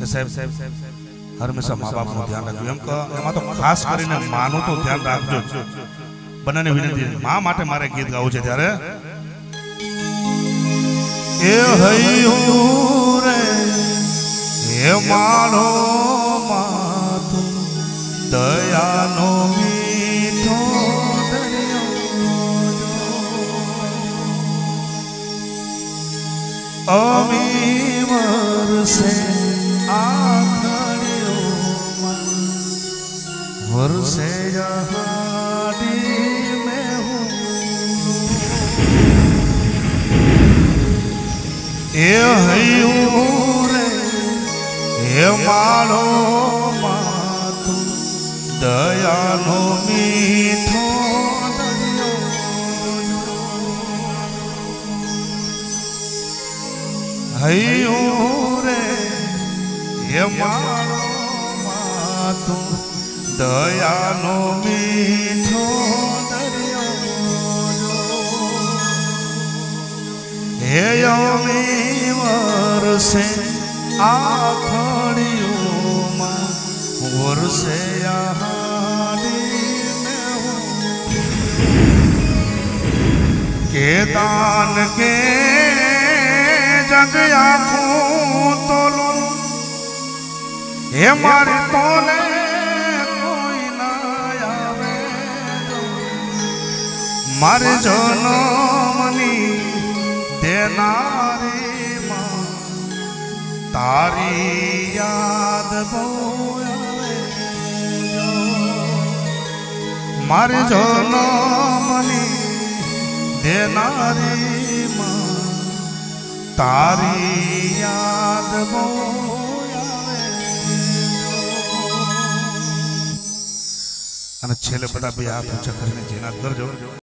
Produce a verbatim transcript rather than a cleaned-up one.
કે સાહેબ સાહેબ હંમેશા મા બાપનું ધ્યાન રાખજો એમ કે એમાં તો ખાસ કરીને માનું તો ધ્યાન રાખજો બંનેને વિનંતી મા માટે મારે ગીત ગાવું છે ત્યારે એ હૈયું રે એ માનો માતું દયાનો મીઠો દરિયો અમી વરસે આખડીઓમાં વરસે જહાડી મેં હું એ હૈયું રે એ માનો માતું દયાનો મીઠો દરિયો હૈયું રે એ માનો માતું દયાનો મીઠો દરિયો હે યમી વરસે આખડીઓમાં વરસે આહાડી મેં કે દાન કે જગ આખું તોલું હે મારી તોલે કોઈ ના આવે મારે જન્મની દેનારી માં તારી યાદ બહુ આવે મારે જન્મની દેનારી માં તારી યાદ બહુ આવે અને છેલ્લે બધા બે હાથ ઊંચા કરીને જેના કરજો